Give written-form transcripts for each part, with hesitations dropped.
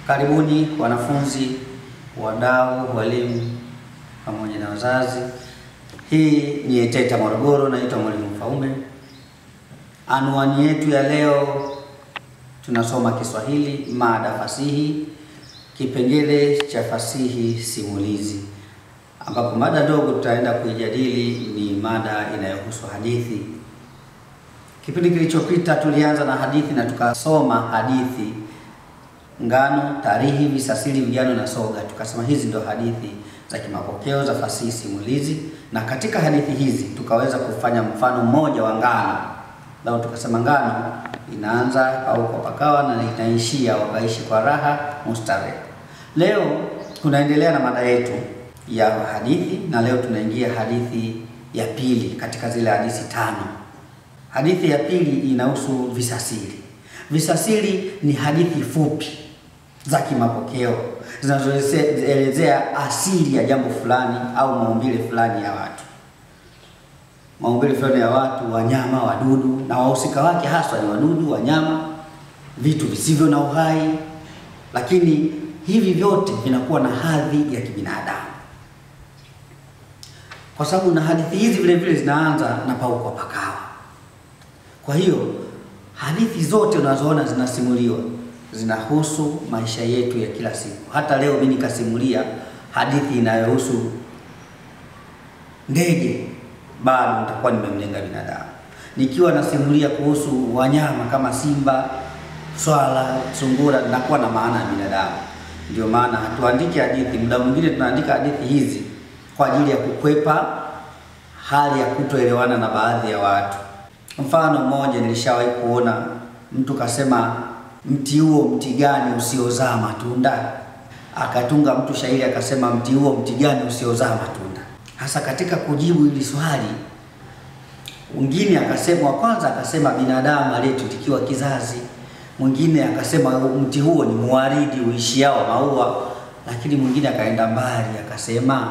Karibuni wanafunzi, wadau, walimu pamoja na wazazi. Hii ni ETETA Morogoro, naitwa Mwalimu Mfaume. Anwani yetu ya leo tunasoma Kiswahili, mada fasihi, kipengele cha fasihi simulizi, ambapo mada ndogo tutaenda kuijadili ni mada inayohusu hadithi. Kipindi kilichopita tulianza na hadithi na tukasoma hadithi ngano, tarihi, visasili, vijano na soga. Tukasema hizi ndo hadithi za kimapokeo za fasihi simulizi, na katika hadithi hizi tukaweza kufanya mfano mmoja wa ngano. Leo tukasema ngano inaanza au kwa pakawa na inaishia wakaishi kwa raha mustarehe. Leo tunaendelea na mada yetu ya hadithi, na leo tunaingia hadithi ya pili katika zile hadithi 5. Hadithi ya pili inahusu visasili. Visasili ni hadithi fupi za kimapokeo zinazoelezea asili ya jambo fulani au maumbile fulani ya watu. Maumbile fulani ya watu, wanyama, wadudu, na wahusika wake haswa ni wadudu, wanyama, vitu visivyo na uhai, lakini hivi vyote vinakuwa na hadhi ya kibinadamu. Kwa sababu na hadithi hizi vile vile zinaanza na paukwa pakawa. Kwa hiyo hadithi zote unazoona zinasimuliwa zinahusu maisha yetu ya kila siku. Hata leo mimi nikasimulia hadithi inayohusu ndege, bado nitakuwa nimemlenga binadamu. Nikiwa nasimulia kuhusu wanyama kama simba, swala, sungura, nitakuwa na maana ya binadamu. Ndio maana hatuandiki hadithi, muda mwingine tunaandika hadithi hizi kwa ajili ya kukwepa hali ya kutoelewana na baadhi ya watu. Mfano mmoja nilishawahi kuona mtu kasema, mti huo mti gani usiozaa matunda? Akatunga mtu shairi akasema, mti huo mti gani usiozaa matunda? Hasa katika kujibu hili swali, mwingine akasema, wa kwanza akasema binadamu aliyetutikiwa kizazi. Mwingine akasema mti huo ni muaridi uishiao maua. Lakini mwingine akaenda mbali akasema,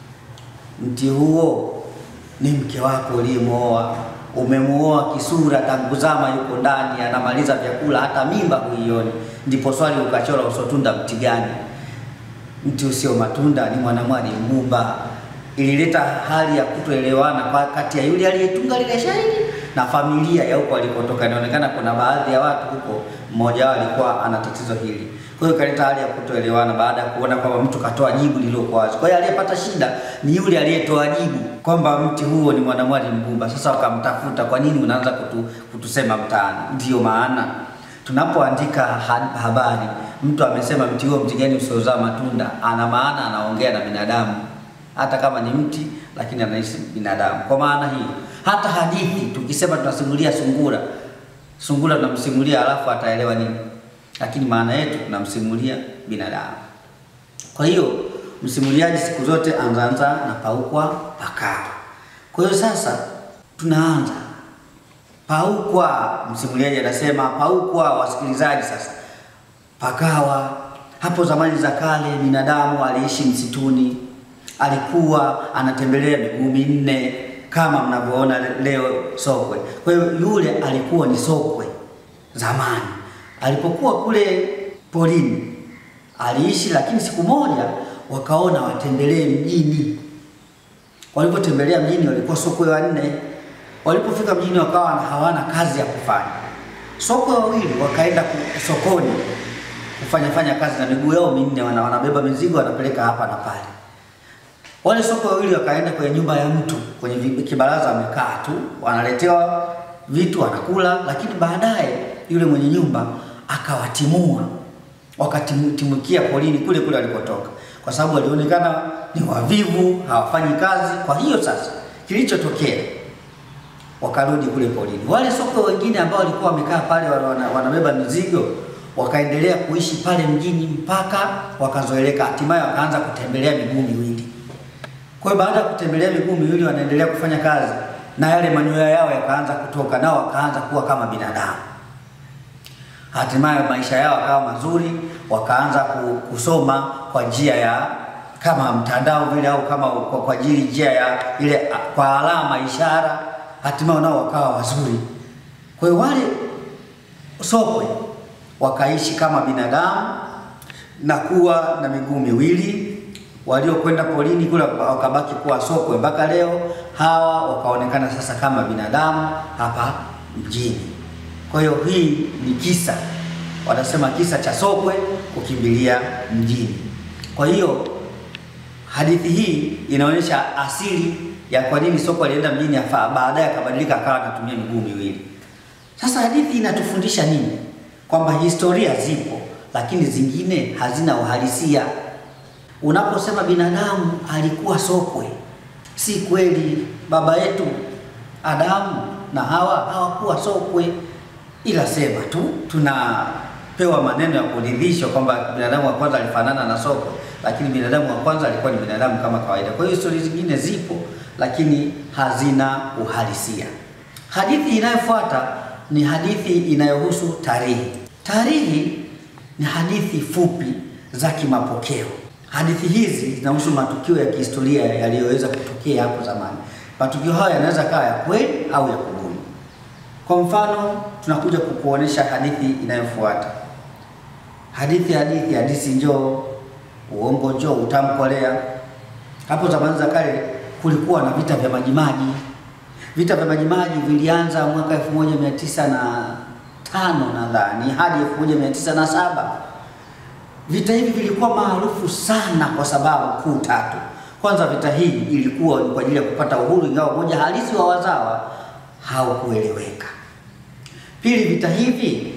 mti huo ni mke wako uliyemuoa. Umemuoa kisura, tangu zama yuko ndani, anamaliza vyakula, hata mimba huioni. Ndipo swali ukachora, usotunda mti gani? Mti usio matunda ni mwanamwali mgumba. Ilileta hali ya kutoelewana kwa kati ya yule aliyetunga lile shairi na familia ya huko alikotoka. Inaonekana kuna baadhi ya watu huko, mmoja wao alikuwa ana tatizo hili. Kwa hiyo kaleta hali ya kutoelewana baada ya kuona kwamba mtu katoa jibu lililokuwa wazi. Kwa hiyo aliyepata shida ni yule aliyetoa jibu kwamba mti huo ni mwanamwali mgumba. Sasa wakamtafuta, kwa nini unaanza kutusema mtaani? Ndio maana tunapoandika habari, mtu amesema mti huo mti gani usiozaa matunda, ana maana anaongea na binadamu. Hata kama ni mti lakini anaishi binadamu. Kwa maana hiyo hata hadithi tukisema tunasimulia sungura, sungura tunamsimulia alafu ataelewa nini? Lakini maana yetu tunamsimulia binadamu. Kwa hiyo msimuliaji siku zote anza na paukwa pakawa. Kwa hiyo sasa tunaanza paukwa, msimuliaji anasema paukwa, wasikilizaji sasa. Pakawa, hapo zamani za kale binadamu aliishi msituni. Alikuwa anatembelea miguu minne kama mnavyoona leo sokwe. Kwa hiyo yule alikuwa ni sokwe zamani. Alipokuwa kule porini aliishi, lakini siku moja wakaona watembelee mjini. Walipotembelea mjini walikuwa sokwe 4. Walipofika mjini wakawa hawana kazi ya kufanya. Sokwe 2 wakaenda sokoni kufanya kazi na miguu yao minne, wanabeba mizigo wanapeleka hapa na pale. Wale sokwe 2 wakaenda kwenye nyumba ya mtu, kwenye kibaraza wamekaa tu, wanaletewa vitu wanakula, lakini baadaye yule mwenye nyumba akawatimua. Wakatimukia polini kule kule walikotoka, kwa sababu walionekana ni wavivu, hawafanyi kazi. Kwa hiyo sasa kilichotokea, wakarudi kule polini. Wale sokwe wengine ambao walikuwa wamekaa pale wanabeba mizigo wakaendelea kuishi pale mjini mpaka wakazoeleka, hatimaye wakaanza kutembelea miguu miwili. Kwa hiyo baada ya kutembelea miguu miwili wanaendelea kufanya kazi, na yale manyoya yao yakaanza kutoka, nao wakaanza kuwa kama binadamu. Hatimaye maisha yao yakawa mazuri, wakaanza kusoma kwa njia ya kama mtandao vile, au kama kwa ajili njia ya ile kwa alama ishara. Hatimaye nao wakawa wazuri. Kwa hiyo wale sokwe wakaishi kama binadamu, na kuwa na miguu miwili. Waliokwenda polini kule wakabaki kuwa sokwe mpaka leo. Hawa wakaonekana sasa kama binadamu hapa mjini. Kwa hiyo hii ni kisa, wanasema kisa cha sokwe kukimbilia mjini. Kwa hiyo hadithi hii inaonyesha asili ya kwa nini sokwe alienda mjini, baadaye akabadilika akawa anatumia miguu miwili. Sasa hadithi inatufundisha nini? Kwamba historia zipo, lakini zingine hazina uhalisia. Unaposema binadamu alikuwa sokwe, si kweli. Baba yetu Adamu na Hawa hawakuwa sokwe, ila sema tu tunapewa maneno ya kuridhisha kwamba binadamu wa kwanza alifanana na sokwe, lakini binadamu wa kwanza alikuwa ni binadamu kama kawaida. Kwa hiyo historia zingine zipo, lakini hazina uhalisia. Hadithi inayofuata ni hadithi inayohusu tarihi. Tarihi ni hadithi fupi za kimapokeo. Hadithi hizi zinahusu matukio ya kihistoria yaliyoweza kutokea hapo zamani. Matukio haya yanaweza kuwa ya kweli au ya kubuni. Kwa mfano, tunakuja kukuonesha hadithi inayofuata. Hadithi njoo, uongo njoo, utamkolea. Hapo zamani za kale kulikuwa na vita vya Majimaji. Vita vya Majimaji vilianza mwaka 1905 nadhani hadi 1907. Vita hivi vilikuwa maarufu sana kwa sababu kuu tatu. Kwanza, vita hii ilikuwa ni kwa ajili ya kupata uhuru, ingawa moja halisi wa wazawa haukueleweka. Pili, vita hivi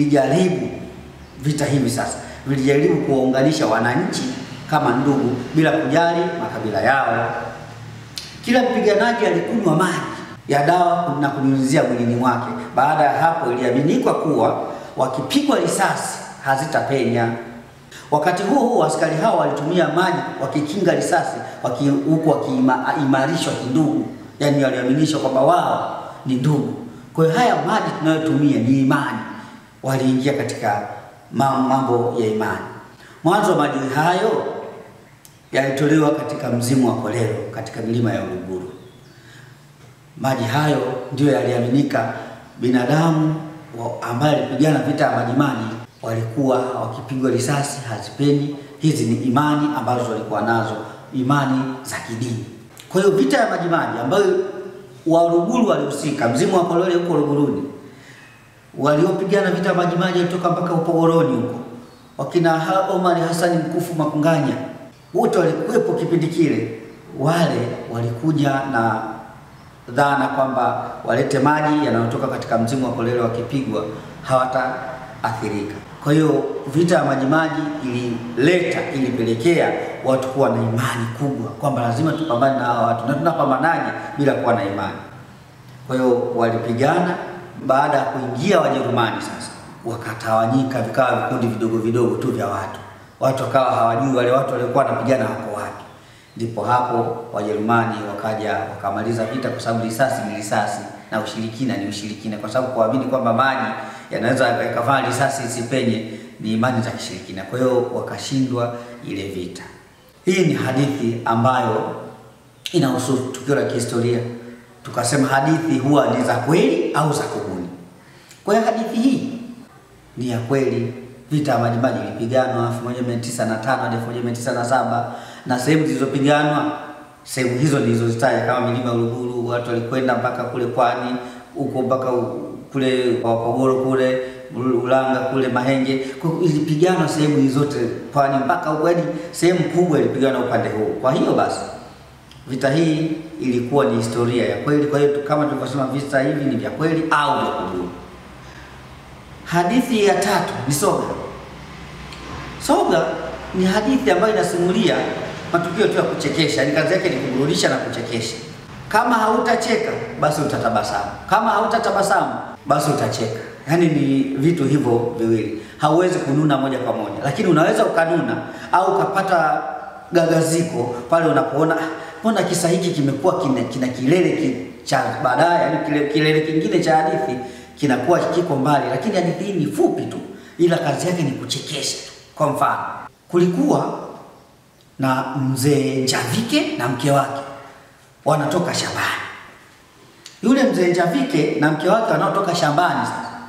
vilijaribu kuwaunganisha wananchi kama ndugu bila kujali makabila yao. Kila mpiganaji alikunywa maji ya dawa na kunyunyizia mwilini mwake. Baada ya hapo, iliaminikwa kuwa wakipigwa risasi hazitapenya. Wakati huo askari hao walitumia maji wakikinga risasi, huku wakiimarishwa kindugu, yani waliaminishwa kwamba wao ni ndugu. Kwa hiyo haya maji tunayotumia ni imani. Waliingia katika mambo ya imani. Mwanzo wa maji hayo yalitolewa katika mzimu wa Kolero katika milima ya Uluguru. Maji hayo ndio yaliaminika binadamu ambaye alipigana vita ya Majimaji walikuwa wakipigwa risasi hazipenyi. Hizi ni imani ambazo walikuwa nazo, imani za kidini. Kwa hiyo vita ya Majimaji ambayo Waluguru walihusika, mzimu wa Kolero huko Uluguruni, waliopigana vita ya Majimaji kutoka mpaka Upogoroni huko, wakina Omar Hassan Mkufu Makunganya, wote walikuwepo kipindi kile. Wale walikuja na dhana kwamba walete maji yanayotoka katika mzimu wa Kolero, wakipigwa hawataathirika. Kwa hiyo vita ya Majimaji ilipelekea watu kuwa na imani kubwa kwamba lazima tupambane na hawa watu, na tunapambanaje bila kuwa na imani. Kwa hiyo walipigana. Baada ya kuingia Wajerumani sasa wakatawanyika, vikawa vikundi vidogo vidogo tu vya watu. Watu wakawa hawajui wale watu waliokuwa wanapigana wako wapi. Ndipo hapo Wajerumani wakaja wakamaliza vita, kwa sababu risasi ni risasi na ushirikina ni ushirikina, kwa sababu kuamini kwamba maji yanaweza yakafanya risasi isipenye ni imani za kishirikina. Kwa hiyo wakashindwa ile vita. Hii ni hadithi ambayo inahusu tukio la kihistoria. Tukasema hadithi huwa ni za kweli au za kubuni. Kwa hiyo hadithi hii ni ya kweli. Vita ya Majimaji ilipiganwa 1905 hadi 1907, na sehemu zilizopiganwa, sehemu hizo nilizozitaja kama milima ya Uluguru, watu walikwenda mpaka kule Pwani, huko mpaka kule Upogoro kule Ulanga kule Mahenge. Kwa hiyo ilipiganwa sehemu hizo zote, Pwani mpaka huko, hadi sehemu kubwa ilipiganwa upande huo. Kwa hiyo basi vita hii ilikuwa ni historia ya kweli. Kwa hiyo kama tulivyosema, vita hivi ni vya kweli au vya kubuni. Hadithi ya tatu ni Soga. Soga ni hadithi ambayo inasimulia matukio tu ya kuchekesha. Ni kazi yake ni kuburudisha na kuchekesha. Kama hautacheka basi utatabasamu, kama hautatabasamu basi utacheka. Yaani ni vitu hivyo viwili. Hauwezi kununa moja kwa moja, lakini unaweza ukanuna au ukapata gagaziko pale unapoona mbona kisa hiki kimekuwa kina kilele cha baadaye, yani kilele kingine cha hadithi kinakuwa kiko mbali, lakini hadithi hii ni fupi tu, ila kazi yake ni kuchekesha. Kwa mfano, kulikuwa na mzee Njavike na mke wake wanatoka shambani. Yule mzee Njavike na mke wake wanaotoka shambani sasa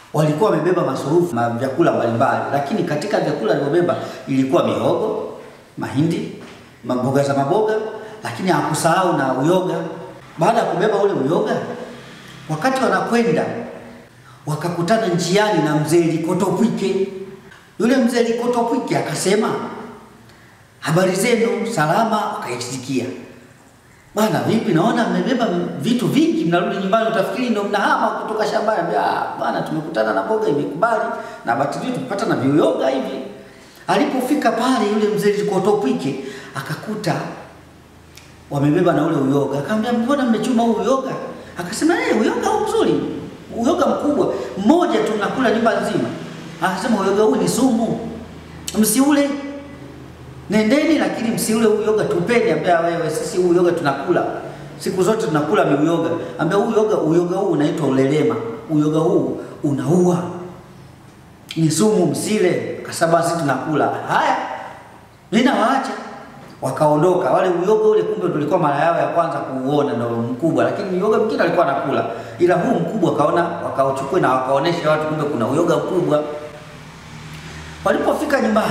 walikuwa wamebeba masurufu na vyakula mbalimbali, lakini katika vyakula walivyobeba ilikuwa mihogo, mahindi, mboga za maboga, lakini hakusahau na uyoga. Baada ya kubeba ule uyoga, wakati wanakwenda wakakutana njiani na mzee Likotopwike. Yule mzee Likotopwike akasema, habari zenu, salama. Akaitikia, bwana vipi, naona mmebeba vitu vingi, mnarudi nyumbani utafikiri ndio mnahama kutoka shambani. Bwana tumekutana na mboga imekubali na bahati nzuri tupata na viuyoga hivi. Alipofika pale yule mzee Likotopwike akakuta wamebeba na ule uyoga. Akamwambia, mbona mmechuma huu uyoga? Akasema, uyoga huu mzuri, uyoga mkubwa, mmoja tunakula nyumba nzima. Akasema, uyoga huu ni sumu, msiule. Nendeni lakini msiule uyoga, tupeni. Ambia wewe, sisi uyoga tunakula. Siku zote tunakula uyoga. Ambia uyoga huu unaitwa ulelema. Uyoga huu unaua. Ni sumu, msile. Kasaba sisi tunakula. Haya, nina waacha. Wakaondoka. Wale uyoga ule kumbe tulikuwa mara yao ya kwanza kuuona ndio mkubwa, lakini uyoga mwingine alikuwa anakula. Ila huu mkubwa kaona, wakauchukua na wakaonesha watu kumbe kuna uyoga mkubwa. Walipofika nyumbani,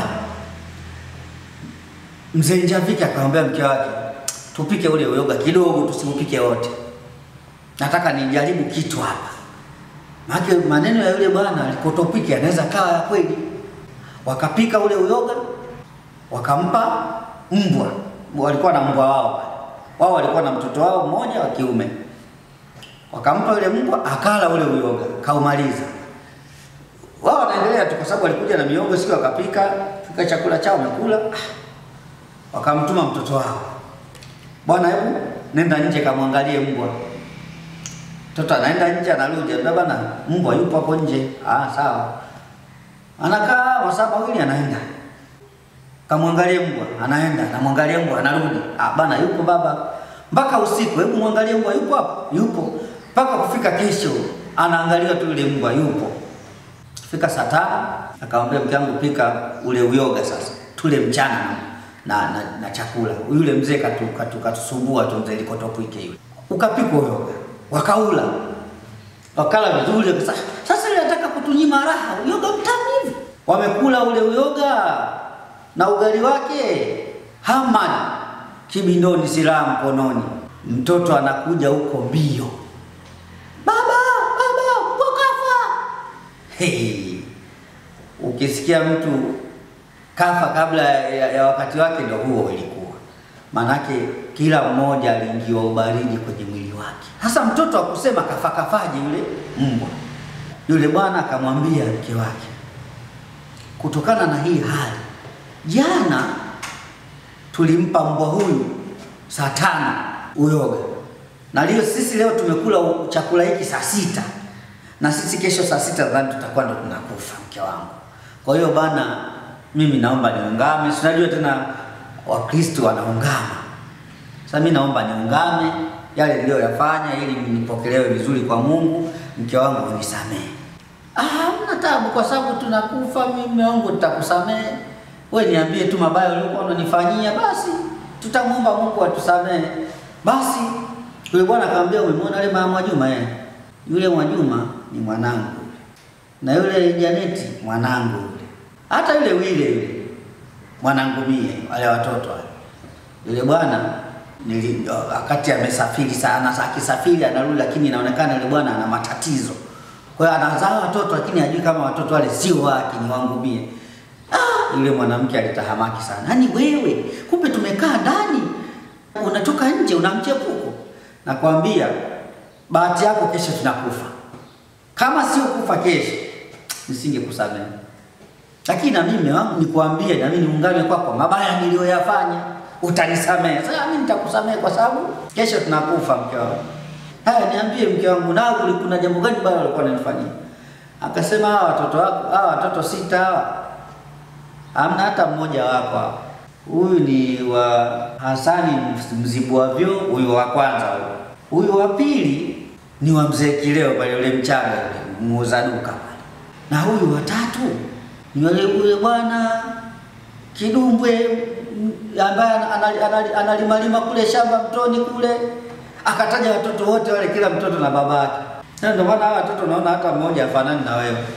mzee Njavike akamwambia mke wake, tupike ule uyoga kidogo, tusiupike wote. Nataka nijaribu kitu hapa. Maana maneno ya yule bwana Likotopwike anaweza kawa ya kweli. Wakapika ule uyoga, wakampa mbwa. Walikuwa na mbwa wao. Wao walikuwa na mtoto wao mmoja wa kiume. Wakampa yule mbwa, akala ule uyoga, kaumaliza. Wao wanaendelea tu kwa sababu walikuja na miogo, siku wakapika, fika chakula chao wamekula. Wakamtuma mtoto wao, bwana hebu nenda nje kamwangalie mbwa. Mtoto anaenda nje, anarudi, bwana mbwa yupo hapo nje. Sawa. Anakaa masaa mawili, anaenda kamwangalie mbwa, anaenda anamwangalia mbwa, anarudi. Bwana yupo baba. Mpaka usiku, hebu mwangalie mbwa yupo hapo, yupo. Mpaka kufika kesho, anaangalia tu yule mbwa yupo. Fika saa 5, akamwambia mke wangu, pika ule uyoga sasa, tule mchana na chakula. Yule mzee katusumbua tu, mzee Likotopwike yule. Ukapikwa uyoga, wakaula. Wakala vizuri. Sasa yule anataka kutunyima raha, uyoga mtamu hivi. Wamekula ule uyoga na ugali wake. Haman kibindoni, silaha mkononi. Mtoto anakuja huko mbio, baba kafa. Ukisikia mtu kafa kabla ya wakati wake, ndio huo ilikuwa. Manake kila mmoja aliingiwa ubaridi kwenye mwili wake. Hasa mtoto akusema kafaje yule mbwa. Yule bwana akamwambia mke wake, kutokana na hii hali, jana tulimpa mbwa huyu saa 5 uyoga. Na sisi leo tumekula chakula hiki saa 6. Na sisi kesho saa 6 nadhani tutakuwa ndo tunakufa, mke wangu. Kwa hiyo bana, mimi naomba niungame. Unajua tena Wakristo wanaungama. Sasa mimi naomba niungame yale niliyoyafanya ili nipokelewe vizuri kwa Mungu. Mke wangu unisamehe. Hamna taabu kwa sababu tunakufa, mimi wangu nitakusamehe. Wewe niambie tu mabaya uliokuwa unanifanyia, basi tutamuomba Mungu atusamehe. Basi yule bwana akamwambia, umemwona yule mama Mwajuma? Yule Mwajuma ni mwanangu. Na yule Janeti mwanangu. Hata yule Wile mwanangu mie, wale watoto wale. Yule bwana wakati amesafiri sana, akisafiri anarudi, lakini inaonekana yule bwana ana matatizo. Kwa hiyo anazaa watoto lakini hajui kama watoto wale sio wake, ni wangu mie. Yule mwanamke alitahamaki sana. Yaani wewe, kumbe tumekaa ndani, unatoka nje unamchepuko. Nakwambia bahati yako, kesho tunakufa. Kama sio kufa kesho, nisingekusamehe. Lakini na mimi wangu nikwambie, na mimi niungane kwako, mabaya niliyoyafanya utanisamehe. Sasa mimi nitakusamehe kwa sababu kesho tunakufa, mke wangu. Haya, niambie mke wangu, na kuna jambo gani baya walikuwa wananifanyia? Akasema, hawa watoto wako, hawa watoto 6 hawa, hamna hata mmoja wako hapa. Huyu ni wa Hasani Mzibuavyo, huyu wa kwanza. Huyu wa pili ni wa mzee Kileo pale, yule Mchaga muuza duka pale. Na huyu wa 3 ni yule bwana Kidumbwe ambaye analimalima kule shamba mtoni kule. Akataja watoto wote wale, kila mtoto na babake. Sasa ndio maana hawa watoto naona hata mmoja afanani na wewe.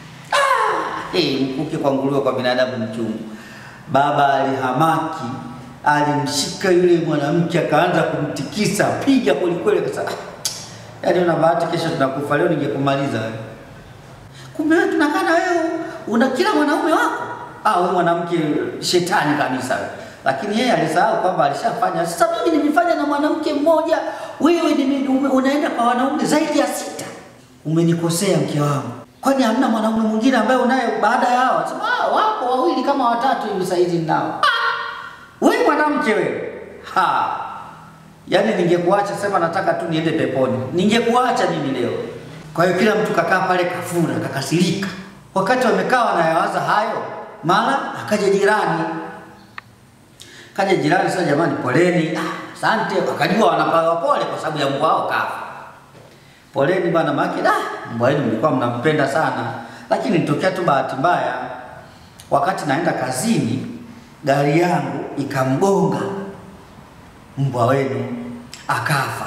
Mkuki kwa nguruwe, kwa binadamu mchungu. Baba alihamaki, alimshika yule mwanamke akaanza kumtikisa, piga kweli akasema, yaani una bahati kesho tunakufa, leo ningekumaliza wewe. Kumbe wewe tunakaa na wewe una kila mwanaume wako. Wewe mwanamke shetani kabisa. Lakini yeye alisahau kwamba alishafanya. Sasa mimi nimefanya na mwanamke mmoja, wewe unaenda kwa wanaume zaidi ya 6. Umenikosea mke wangu. Kwani hamna mwanaume mwingine ambaye unaye baada ya hao? Sema wapo 2 kama 3 hivi saizi ninao. Wewe mwanamke wewe. Yaani ningekuacha, sema nataka tu niende peponi, ningekuacha mimi leo. Kwa hiyo kila mtu kakaa pale kafura, kakasirika. Wakati wamekaa wanayawaza hayo, mara akaja jirani. Sasa, jamani poleni. Asante. Wakajua wanapawa pole kwa sababu ya mbwa wao kafa. Poleni bana, maki mbwa wenu mlikuwa mnampenda sana. Lakini nitokea tu bahati mbaya, wakati naenda kazini gari yangu ikamgonga mbwa wenu akafa.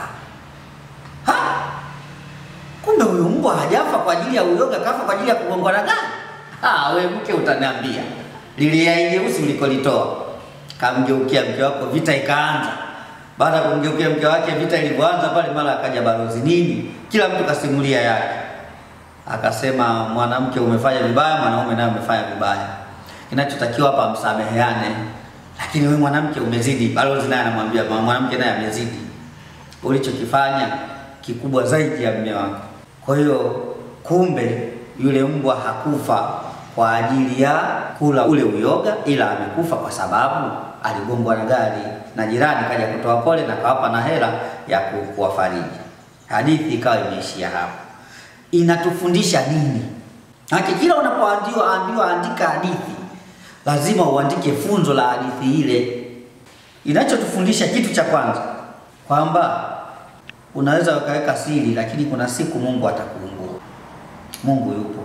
Kumbe huyo mbwa hajafa kwa ajili ya uyoga, kafa kwa ajili ya kugongwa na gari. Wewe mke utaniambia lile yai jeusi ulikolitoa. Kamgeukia mke wako, vita ikaanza. Baada ya kumgeukia mke wake, vita ilianza pale, mara akaja balozi nini, kila mtu kasimulia yake. Akasema mwanamke umefanya vibaya, mwanaume naye umefanya vibaya. Kinachotakiwa hapa msameheane. Lakini wewe mwanamke umezidi. Balozi naye anamwambia mwanamke naye amezidi. Ulichokifanya kikubwa zaidi ya mume wako. Kwa hiyo kumbe yule mbwa hakufa kwa ajili ya kula ule uyoga, ila amekufa kwa sababu aligongwa na gari, na jirani kaja kutoa pole na kawapa na hela ya kuwafariji. Hadithi ikawa imeishia hapo. Inatufundisha nini? Kila unapoambiwa andika hadithi, lazima uandike funzo la hadithi ile. Inachotufundisha kitu cha kwanza kwamba unaweza ukaweka siri, lakini kuna siku Mungu atakuumbua. Mungu yupo.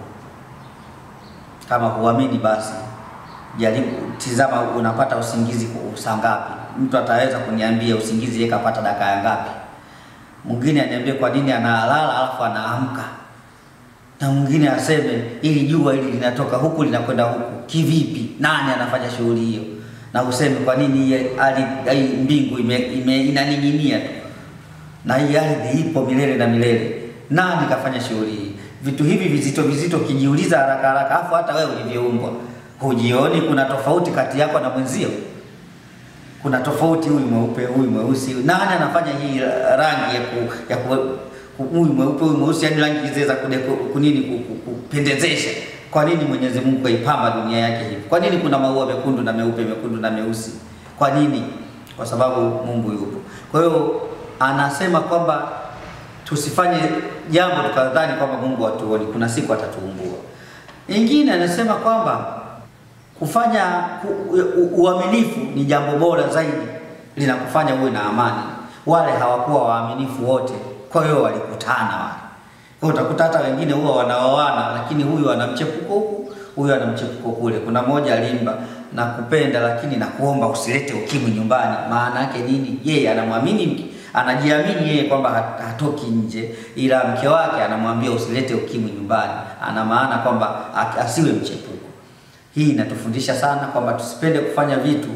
Kama huamini basi jaribu, tizama unapata usingizi saa ngapi. Mtu ataweza kuniambia usingizi yeye kapata dakika ngapi? Mwingine aniambie kwa nini analala alafu anaamka. Na mwingine aseme ili jua hili linatoka huku linakwenda huku kivipi? Nani anafanya shughuli hiyo? Na useme kwa nini mbingu inaning'inia tu? Na hii ardhi ipo milele na milele. Nani kafanya shughuli hii? Vitu hivi vizito kijiuliza haraka afu hata wewe ulivyoumbwa hujioni kuna tofauti kati yako na mwenzio? Kuna tofauti, huyu mweupe huyu mweusi. Nani anafanya hii rangi ya huyu mweupe huyu mweusi, yani rangi hizi za kupendezesha? Kwa nini Mwenyezi Mungu kaipamba dunia yake hivi? Kwa nini kuna maua mekundu na meupe, mekundu na meusi? Kwa nini? Kwa sababu Mungu yupo. Kwa hiyo anasema kwamba tusifanye jambo tukadhani kwamba Mungu hatuoni, kuna siku atatuumbua. Ingine anasema kwamba kufanya uaminifu ni jambo bora zaidi, linakufanya uwe na amani. Wale hawakuwa waaminifu wote, kwa hiyo walikutana wale. Kwa utakuta hata wengine huwa wanaoana, lakini huyu ana mchepuko huku, huyu ana mchepuko kule. Kuna mmoja alimba na kupenda lakini na kuomba usilete ukimwi nyumbani. Maana yake nini? Yeye anamwamini, anajiamini yeye kwamba hatoki nje, ila mke wake anamwambia usilete ukimwi nyumbani. Ana maana kwamba asiwe mchepuko. Hii inatufundisha sana kwamba tusipende kufanya vitu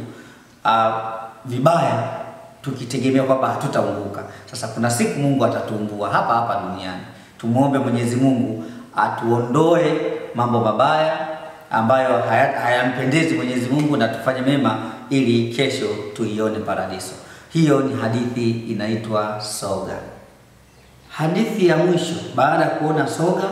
vibaya tukitegemea kwamba hatutaumbuka. Sasa kuna siku Mungu atatuumbua hapa duniani. Tumuombe Mwenyezi Mungu atuondoe mambo mabaya ambayo hayampendezi Mwenyezi Mungu, na tufanye mema ili kesho tuione paradiso. Hiyo ni hadithi inaitwa Soga. Hadithi ya mwisho baada ya kuona soga,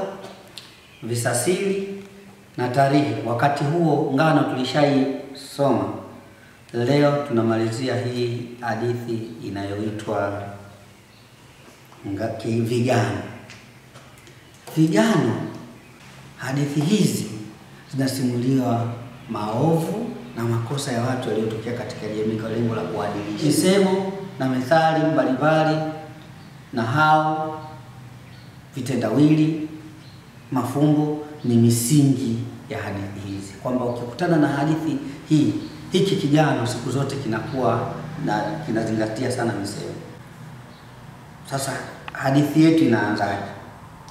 visasili na tarihi. Wakati huo ngano tulishaisoma. Leo tunamalizia hii hadithi inayoitwa vigano. Vigano, hadithi hizi zinasimuliwa maovu na makosa ya watu waliotokea katika jamii kwa lengo la kuadilisha. Misemo na methali mbalimbali na hao vitendawili, mafumbo ni misingi ya hadithi hizi. Kwamba ukikutana na hadithi hii, hiki kigano siku zote kinakuwa na kinazingatia sana misemo. Sasa hadithi yetu inaanzaje?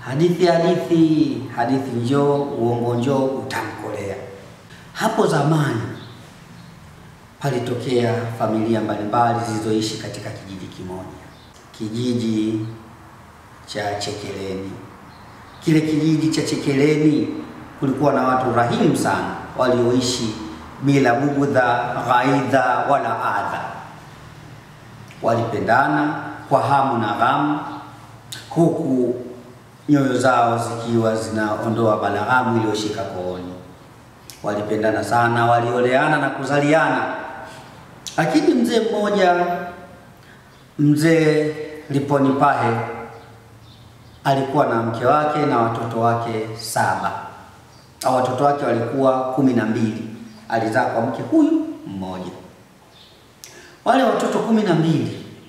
hadithi njoo, uongo njoo, utamkolea. Hapo zamani palitokea familia mbalimbali zilizoishi katika kijiji kimoja, kijiji cha Chekeleni. Kile kijiji cha Chekeleni kulikuwa na watu rahimu sana walioishi bila bugudha, ghaidha wala adha. Walipendana kwa hamu na ghamu, huku nyoyo zao zikiwa zinaondoa balaghamu iliyoshika kooni. Walipendana sana, walioleana na kuzaliana. Lakini mzee mmoja, mzee Liponipahe, alikuwa na mke wake na watoto wake 7. Au watoto wake walikuwa 12. Alizaa kwa mke huyu mmoja. Wale watoto 12,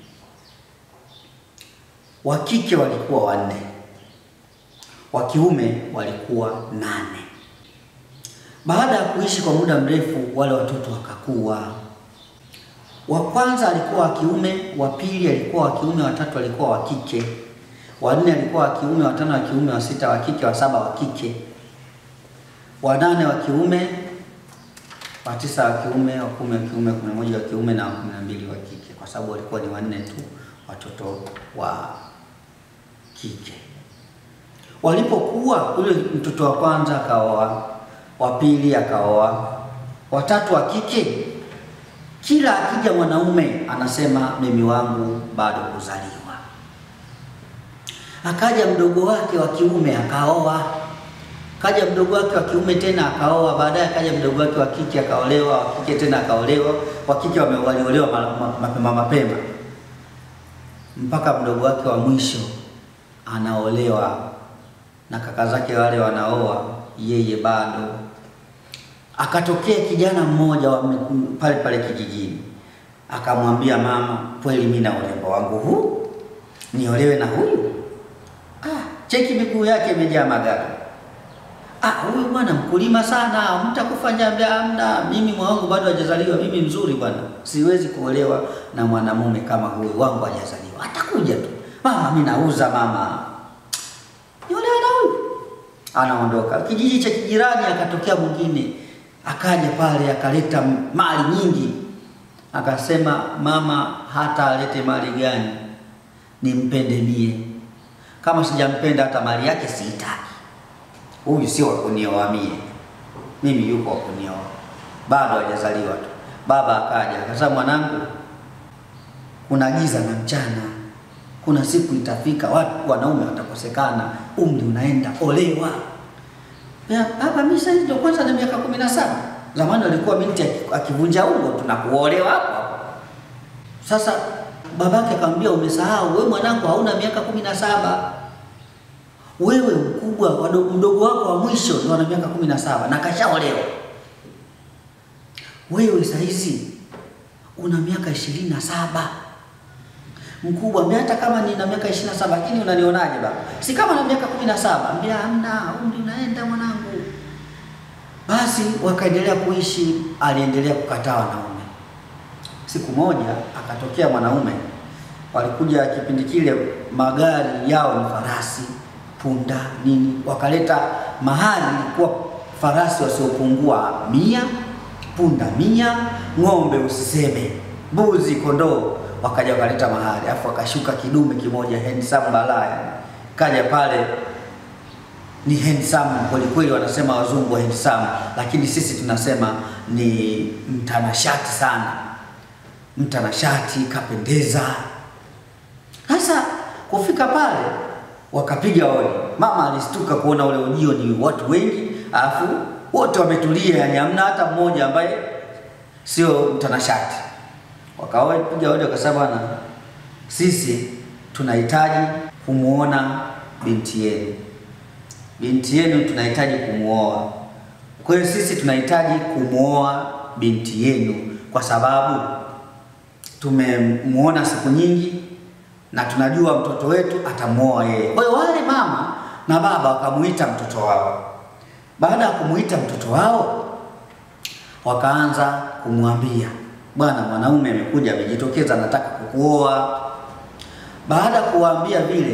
wa kike walikuwa 4, wa kiume walikuwa 8. Baada ya kuishi kwa muda mrefu, wale watoto wakakua. Wa kwanza alikuwa wa kiume, wa pili alikuwa wa kiume, wa tatu alikuwa wa kike, wa 4 alikuwa wa kiume, wa 5 wa kiume, wa 6 wa kike, wa 7 wa kike, wa 8 wa kiume, wa 9 wa kiume, wa 10 wa kiume, 11 wa kiume na 12 wa kike, kwa sababu walikuwa ni 4 tu watoto wa kike. Walipokuwa, yule mtoto wa kwanza akaoa, wa pili akaoa, wa 3 wa kike. Kila akija mwanaume anasema mimi wangu bado kuzaliwa. Akaja mdogo wake wa kiume akaoa, kaja mdogo wake wa kiume tena akaoa, baadaye akaja mdogo wake wa kike akaolewa, wa kike tena akaolewa, wa kike waliolewa mapema, mpaka mdogo wake wa mwisho anaolewa na kaka zake wale wanaoa, yeye bado. Akatokea kijana mmoja pale pale kijijini, akamwambia mama, kweli mimi na urembo wangu huu niolewe na huyu? Cheki miguu yake imejaa magari. Huyu bwana mkulima sana, mtakufanya amna, mimi mwanangu bado hajazaliwa, mimi mzuri bwana, siwezi kuolewa na mwanamume kama huyu, wangu hajazaliwa. Atakuja tu, mama mimi nauza mama, niolewe na huyu. Anaondoka. Kijiji cha kijirani akatokea mwingine, akaja pale akaleta mali nyingi. Akasema mama, hata alete mali gani nimpende mie, kama sijampenda hata mali yake sitaki. Huyu sio wa kunioa mimi yuko wa kunioa, bado hajazaliwa tu. Baba akaja akasema, mwanangu, kuna giza na mchana, kuna siku itafika watu wanaume watakosekana, umri unaenda, olewa. Baba, mimi sasa ndio kwanza na miaka 17. Zamani walikuwa binti akivunja ungo tunakuolewa hapo. Sasa babake akamwambia, umesahau wewe mwanangu, hauna miaka 17. Wewe mkubwa, mdogo wako wa mwisho ndio ana miaka 17 na kashaolewa. Wewe saizi una miaka 27. Mkubwa, mimi hata kama nina miaka 27 lakini unanionaje baba? Si kama na miaka 17. Ambia hamna, umri unaenda mwanangu. Basi wakaendelea kuishi, aliendelea kukataa wanaume. Siku moja akatokea mwanaume, walikuja kipindi kile magari yao ni farasi, punda, nini, wakaleta mahali kwa farasi wasiopungua 100, punda 100, ng'ombe usiseme, mbuzi, kondoo. Wakaja wakaleta mahali, afu akashuka kidume kimoja handsome balaya. Kaja pale, ni handsome kweli, wanasema wazungu handsome, lakini sisi tunasema ni mtanashati sana. Mtanashati, kapendeza. Sasa kufika pale wakapiga hodi. Mama alistuka kuona ule ujio ni watu wengi, alafu wote wametulia, yani hamna hata mmoja ambaye sio mtanashati. Wakapiga hodi wakasema, bwana, sisi tunahitaji kumuona binti yenu. Binti yenu tunahitaji kumuoa. Kwa hiyo sisi tunahitaji kumuoa binti yenu kwa sababu tumemuona siku nyingi na tunajua mtoto wetu atamuoa yeye. Kwa hiyo wale mama na baba wakamuita mtoto wao. Baada ya kumuita mtoto wao, wakaanza kumwambia, bwana, mwanaume amekuja, amejitokeza, anataka kukuoa. Baada ya kuwaambia vile,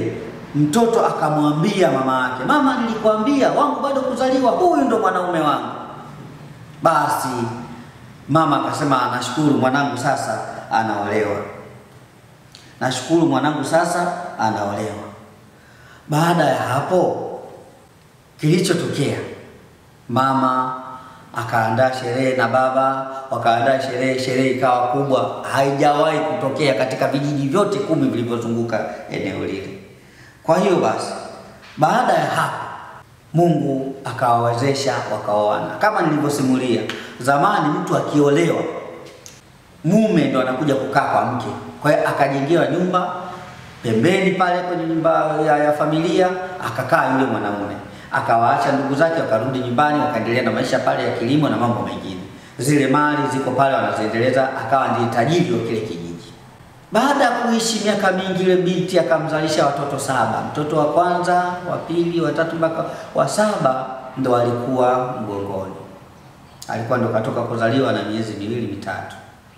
Mtoto akamwambia mama yake, mama, nilikwambia wangu bado kuzaliwa, huyu ndo mwanaume wangu. Basi mama akasema, nashukuru mwanangu sasa anaolewa, nashukuru mwanangu sasa anaolewa. Baada ya hapo kilichotokea, mama akaandaa sherehe na baba wakaandaa sherehe. Sherehe ikawa kubwa, haijawahi kutokea katika vijiji vyote 10 vilivyozunguka eneo lile. Kwa hiyo basi, baada ya hapo Mungu akawawezesha wakaoana. Kama nilivyosimulia, zamani mtu akiolewa, mume ndo anakuja kukaa kwa mke. Kwa hiyo akajengewa nyumba pembeni pale kwenye nyumba ya familia, akakaa yule mwanamume. Akawaacha ndugu zake, wakarudi nyumbani, wakaendelea na maisha pale ya kilimo na mambo mengine. Zile mali ziko pale wanaziendeleza, akawa ndiye tajiri wa kile kijiji. Baada ya kuishi miaka mingi, yule binti akamzalisha watoto 7. Mtoto wa kwanza, wa pili, wa tatu mpaka wa 7 ndo alikuwa mgongoni. Alikuwa ndo katoka kuzaliwa na miezi 2 mitatu.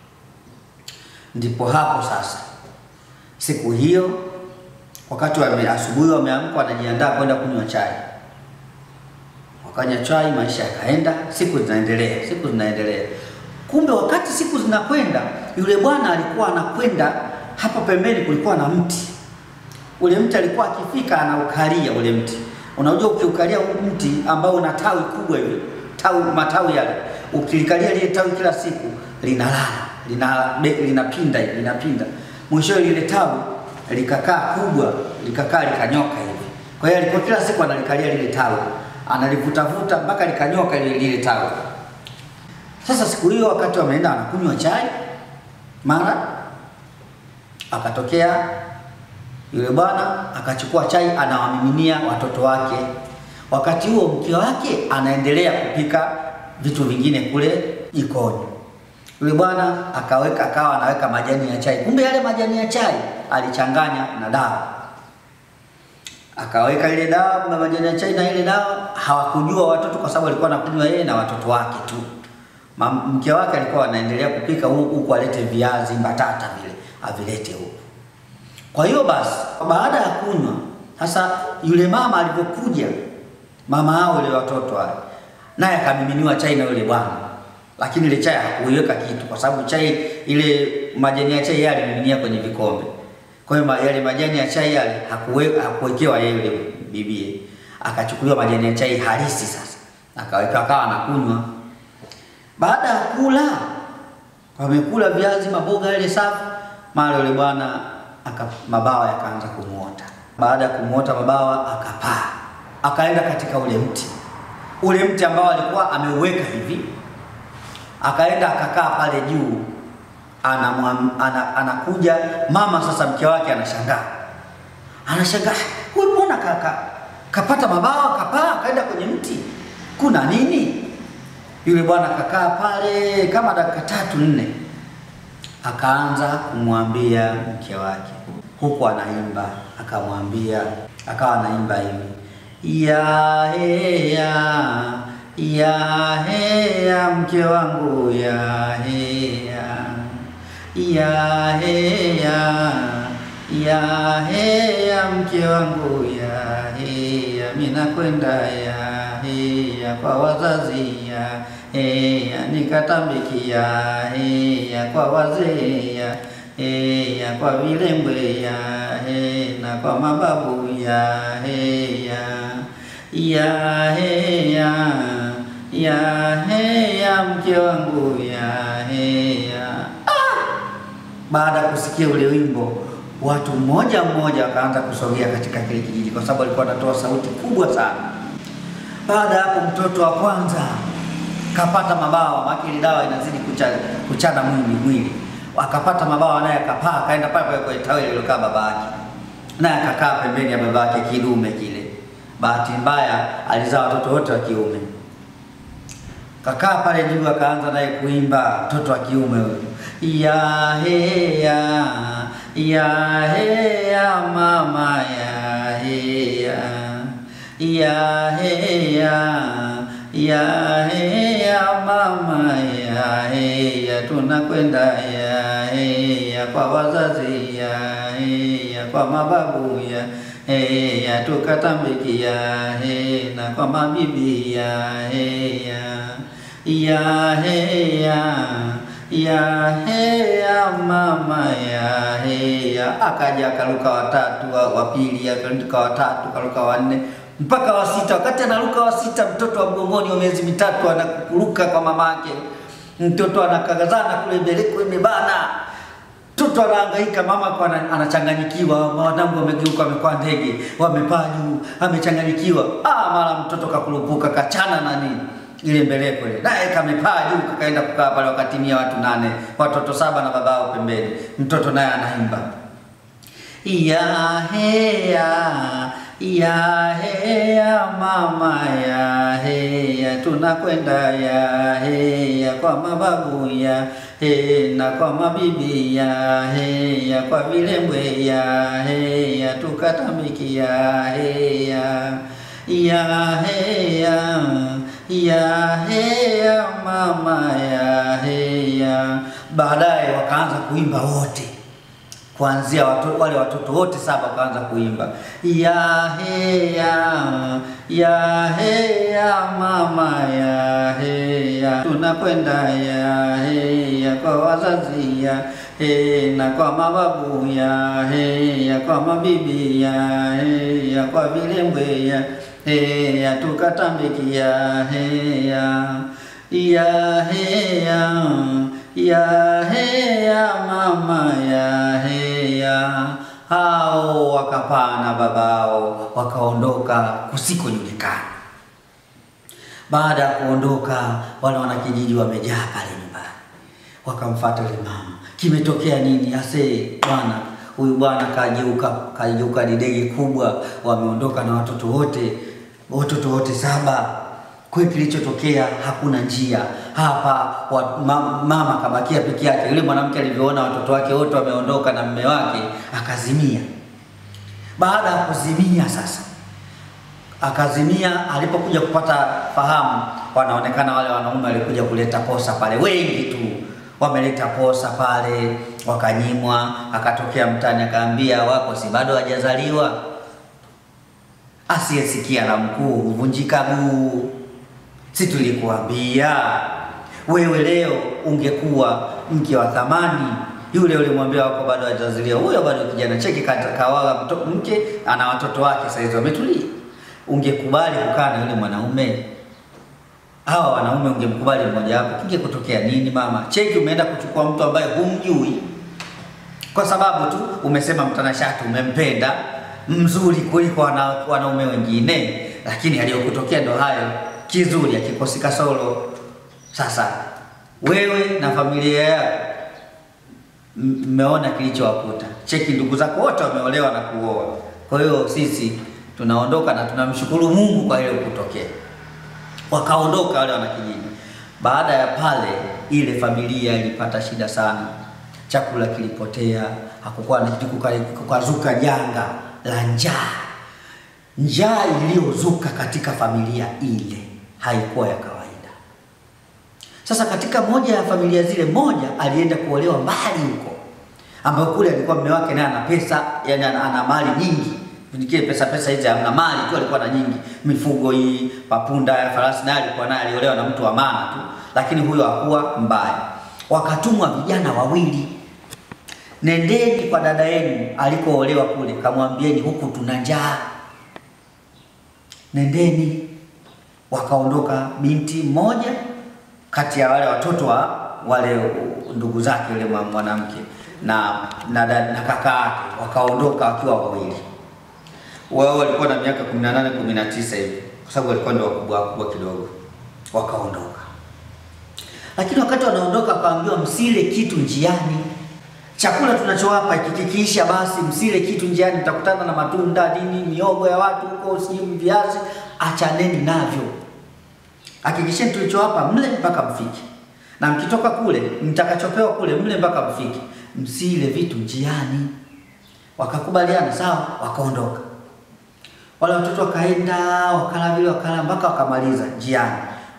Ndipo hapo sasa, siku hiyo wakati wa asubuhi wameamka, wanajiandaa kwenda kunywa chai. Wakanywa chai, maisha yakaenda, siku zinaendelea. Kumbe wakati siku zinakwenda, yule bwana alikuwa anakwenda, hapa pembeni kulikuwa na mti. Ule mti alikuwa akifika anaukalia ule mti. Unajua ukiukalia mti ambao una tawi kubwa hivi, matawi yale, ukilikalia ile tawi kila siku linalala, linapinda. Mwisho ile tawi likakaa kubwa, likanyoka hivi. Kwa hiyo alikuwa kila siku analikalia lile tawi, analivutavuta mpaka likanyoka lile tawi. Sasa siku hiyo wakati wameenda anakunywa chai, mara akatokea yule bwana akachukua chai anawamiminia watoto wake. Wakati huo mke wake anaendelea kupika vitu vingine kule jikoni. Yule bwana akawa anaweka majani ya chai. Kumbe yale majani ya chai alichanganya na dawa. Akaweka ile dawa na majani ya chai na ile dawa, hawakujua watoto kwa sababu alikuwa anakunywa yeye na watoto wake tu. Mke wake alikuwa anaendelea kupika huku alete viazi mbatata vile avilete huku. Kwa hiyo basi baada ya kunywa, sasa yule mama alipokuja, mama hao wale watoto wale, naye akamiminiwa chai na yule bwana. Lakini ile chai hakuiweka kitu kwa sababu chai ile majani ya chai yale alimiminia kwenye vikombe. Kwa hiyo yale majani ya chai yale hakuwekewa yeye yule bibie. Akachukuliwa majani ya chai halisi sasa, akaweka akawa anakunywa. Baada ya kula, wamekula viazi maboga yale safi, mara yule bwana mabawa yakaanza kumuota. Baada ya kumuota mabawa akapaa. Akaenda katika ule mti. Ule mti ambao alikuwa ameuweka hivi. Akaenda akakaa pale juu. Anakuja mama sasa, mke wake anashangaa. Huyu mbona kapata mabawa, kapaa akaenda kwenye mti? Kuna nini? Yule bwana kakaa pale kama dakika 3-4. Akaanza kumwambia mke wake, huku anaimba, akawa anaimba hivi, ya heya mke wangu, ya heya mke wangu, ya heya mina kwenda, ya heya kwa wazazi, ya heya nikatambiki, ya heya kwa wazee, ya heya kwa vilembwe, ya heya na kwa mababu, ya heya mke wangu, ya heya. Baada ya kusikia ule wimbo, watu mmoja wakaanza kusogea katika kile kijiji kwa sababu alikuwa anatoa sauti kubwa sana. Baada ya hapo mtoto wa kwanza kapata mabawa, makili dawa inazidi kuchana mwili. Akapata mabawa naye akapaa, akaenda pale kwa tawi lilokaa baba yake. Naye akakaa pembeni ya baba yake kidume kile. Bahati mbaya alizaa watoto wote wa kiume. Kakaa pale juu akaanza naye kuimba, mtoto wa kiume huyo. Ya heya mama, ya heya. Ya heya mama, ya ya tunakwenda ya kwa wazazi ya kwa mababu ya tukatambikia na kwa mabibi ya mama ya. Akaja akaruka watatu, wa pili akaruka watatu, karuka wanne mpaka wa sita. Wakati anaruka wa sita, mtoto wa mgongoni wa miezi mitatu anakuruka kwa mamake. Mtoto anakagazana kule mbele imebana. Mtoto anahangaika, mama kwa anachanganyikiwa, wanangu wamegeuka wamekuwa ndege, wamepaa juu, amechanganyikiwa. Mara mtoto kakurupuka kachana na nini ile mbeleko ile. Naye kamepaa juu kakaenda kukaa pale, wakatimia watu 8, watoto 7 na babao pembeni. Mtoto naye anaimba. Ya mama ya tunakwenda ya kwa mababu na kwa mabibi ya kwa vilembwe ya tukatambikia mama ya. Baadaye wakaanza kuimba wote, kuanzia wale watoto wote 7 wakaanza kuimba mama ya tunakwenda ya kwa wazazi na kwa mababu ya kwa mabibi ya kwa vilembwe ya tukatambikia mama ya. Hao wakapana babao wakaondoka kusikojulikana. Baada ya kuondoka, wale wanakijiji wamejaa pale nyumbani, wakamfuata yule mama. Kimetokea nini? Ase bwana, huyu bwana kageuka ni ndege kubwa, wameondoka na watoto wote 7. Kwa kilichotokea hakuna njia hapa, mama kabakia peke yake. Yule mwanamke alivyoona watoto wake wote wameondoka na mume wake akazimia. Baada ya kuzimia sasa, akazimia. Alipokuja kupata fahamu, wanaonekana wale wanaume walikuja kuleta posa pale, wengi tu wameleta posa pale, wakanyimwa. Akatokea mtani akaambia, wako si bado hajazaliwa, asiyesikia la mkuu huvunjika guu. Si tulikuambia wewe leo ungekuwa mke wa thamani. Yule ulimwambia wako bado hajazaliwa, huyo bado kijana, cheki kawaga mke ana watoto wake saizi wametulia. Ungekubali kukaa na yule mwanaume? Hawa wanaume ungemkubali mmoja wapo, kingekutokea nini mama? Cheki umeenda kuchukua mtu ambaye humjui kwa sababu tu umesema mtanashati umempenda, mzuri kuliko wanaume wengine, lakini aliyokutokea ndo hayo. Kizuri akikosi kasoro. Sasa wewe na familia yako mmeona kilichowakuta. Cheki ndugu zako wote wameolewa na kuoa. Kwa hiyo sisi tunaondoka na tunamshukuru Mungu kwa ile kutokea. Wakaondoka wale wanakijiji. Baada ya pale, ile familia ilipata shida sana. Chakula kilipotea, hakukuwa na kitu, kukazuka janga la njaa. Njaa iliyozuka katika familia ile haikuwa ya kawaida. Sasa katika moja ya familia zile, moja alienda kuolewa mbali huko, ambapo kule alikuwa mume wake naye ana pesa, yani ana mali nyingi. Nikie pesa hizi hamna mali tu, alikuwa na nyingi, mifugo hii, mapunda ya farasi, naye alikuwa naye aliolewa na mtu wa maana tu, lakini huyo hakuwa mbaya. Wakatumwa vijana 2, nendeni kwa dada yenu alikoolewa kule, kamwambieni huku tuna njaa, nendeni. Wakaondoka binti mmoja kati ya wale watoto wa wale ndugu zake yule mwanamke na kaka yake, wakaondoka wakiwa 2. Wao walikuwa na miaka 18 19 hivi, kwa sababu walikuwa ndio wakubwa kidogo. Wakaondoka, lakini wakati wanaondoka akaambiwa msile kitu njiani. Chakula tunachowapa kikiisha, basi msile kitu njiani, mtakutana na matunda nini, miogo ya watu huko, sijui viazi, achaneni navyo. Hakikisheni tulichowapa mle mpaka mfike, na mkitoka kule mtakachopewa kule mle mpaka mfike, msile vitu njiani. Wakakubaliana sawa, wakaondoka. Wale watoto wakaenda wakala mpaka wakamaliza njiani.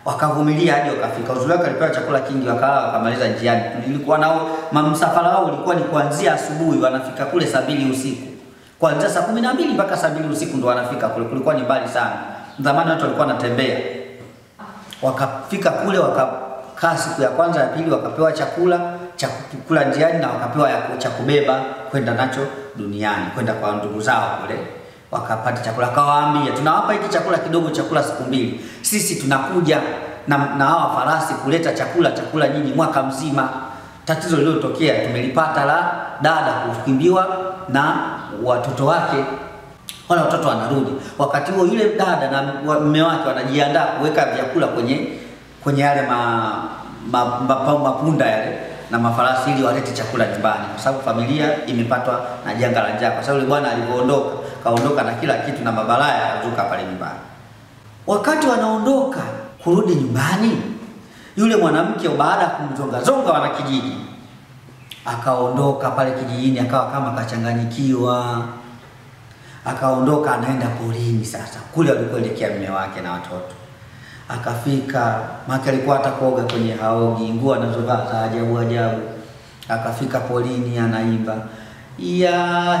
wakavumilia hadi wakafika. Uzuri wake alipewa chakula kingi, wakala wakamaliza njiani. Tulikuwa nao msafara wao ulikuwa ni kuanzia asubuhi wanafika kule saa 2 usiku. Kuanzia saa 12 mpaka saa 2 usiku ndo wanafika kule. Kulikuwa ni mbali sana. Zamani watu walikuwa wanatembea. Wakafika kule wakakaa siku ya kwanza ya pili, wakapewa chakula cha kula njiani na wakapewa cha kubeba kwenda nacho duniani, kwenda kwa ndugu zao kule. Wakapata chakula, akawaambia tunawapa hiki chakula kidogo, chakula siku 2. Sisi tunakuja na hawa farasi kuleta chakula nyinyi mwaka mzima. Tatizo lililotokea tumelipata la dada kukimbiwa na watoto wake. Wale watoto wanarudi. Wakati huo yule dada na mume wake wanajiandaa kuweka vyakula kwenye yale mapunda yale na mafarasi ili walete chakula nyumbani, kwa sababu familia imepatwa na janga la njaa, kwa sababu yule bwana alipoondoka kaondoka na kila kitu na mabalaya yakazuka pale nyumbani. Wakati wanaondoka kurudi nyumbani, yule mwanamke baada ya kumzonga wana kijiji akaondoka pale kijijini, akawa kama kachanganyikiwa. Akaondoka anaenda porini sasa kule alikoelekea mume wake na watoto. Akafika, maka alikuwa atakoga kwenye haogi, nguo anazovaa za ajabu ajabu. Akafika porini anaimba, ya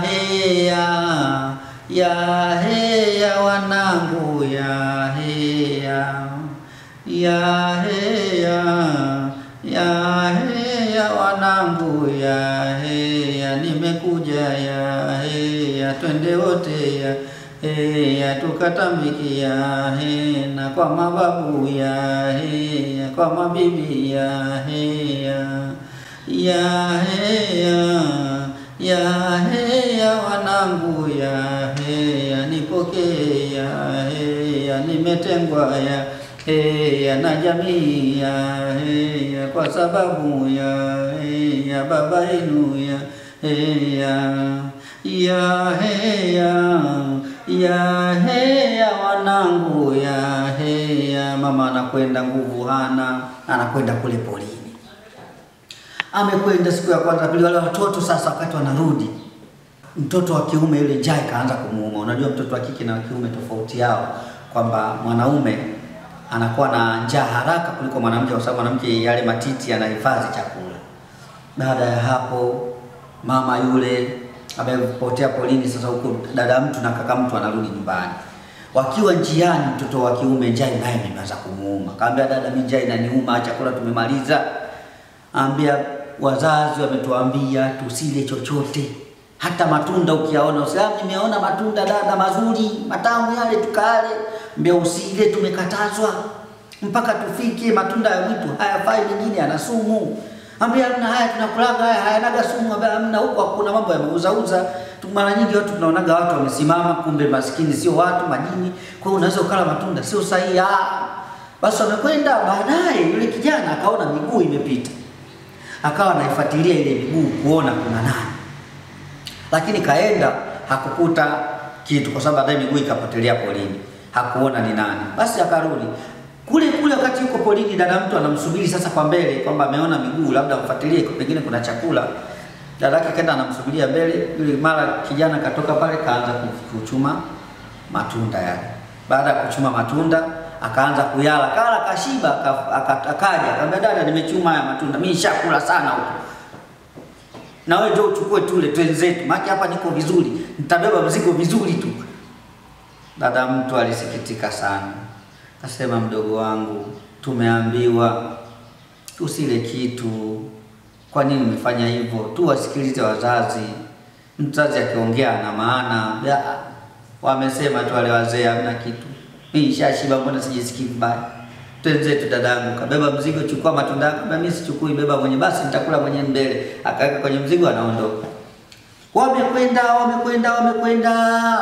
heya wanangu, ya heya wanangu, ya heya nimekuja, ya heya twende wote, ya tukatambiki, ya na kwa mababu, ya kwa mabibi, ya heya wanangu, ya nipokee, ya nimetengwa, ya na jamii, ya kwa sababu ya baba yenu, ya heya wanangu, ya mama anakwenda, nguvu hana, anakwenda kule polini. Amekwenda siku ya kwanza pili, wale watoto sasa wakati wanarudi, mtoto wa kiume yule njaa ikaanza kumuuma. Unajua mtoto wa kike na wa kiume tofauti yao, kwamba mwanaume anakuwa na njaa haraka kuliko mwanamke, kwa sababu mwanamke yale matiti yanahifadhi chakula. Baada ya hapo mama yule amepotea polini, sasa huko dada mtu na kaka mtu anarudi nyumbani. Wakiwa njiani, mtoto wa kiume njaa naye imeanza kumuuma. Kaambia dada, mimi njaa inaniuma, chakula tumemaliza. Ambia wazazi wametuambia tusile chochote, hata matunda ukiyaona useme nimeona matunda dada mazuri matamu yale tukale. Mbia usile, tumekatazwa mpaka tufike, matunda ya mwitu hayafai, mengine yana sumu. Ambia na haya tunakulaga haya hayanaga sumu. Ambia hamna, huko hakuna mambo ya mauza. Mara nyingi watu tunaonaga watu wamesimama, kumbe maskini sio watu, majini. Kwa hiyo unaweza ukala matunda sio sahihi. Basi wamekwenda, baadaye yule kijana akaona miguu imepita. Akawa anaifuatilia ile miguu kuona kuna nani. Lakini kaenda hakukuta kitu, kwa sababu baadaye miguu ikapotelea polini. Hakuona ni nani. Basi akarudi. Kule wakati yuko polini, dada mtu anamsubiri sasa kwa mbele, kwamba ameona miguu, labda mfuatilie pengine kuna chakula. Dada yake kaenda anamsubiria mbele, yule mara kijana katoka pale kaanza kuchuma matunda yale. Baada ya kuchuma matunda, akaanza kuyala, kala kashiba, akaja akamwambia dada, nimechuma haya matunda, mimi nishakula sana huko. Na wewe ndio uchukue tule twenzetu, maana hapa niko vizuri, nitabeba mzigo vizuri tu. Dada mtu alisikitika sana. Akasema, mdogo wangu, tumeambiwa usile kitu. Kwa nini umefanya hivyo? Tu wasikilize wazazi. Mzazi akiongea na maana. Wamesema tu wale wazee hamna kitu. Mimi nishashiba, mbona sijisikii vibaya? Twenzetu dadangu, kabeba mzigo, chukua matunda yako. Mimi sichukui, beba mwenye, basi nitakula mwenye mbele. Akaweka kwenye mzigo, anaondoka. Wamekwenda.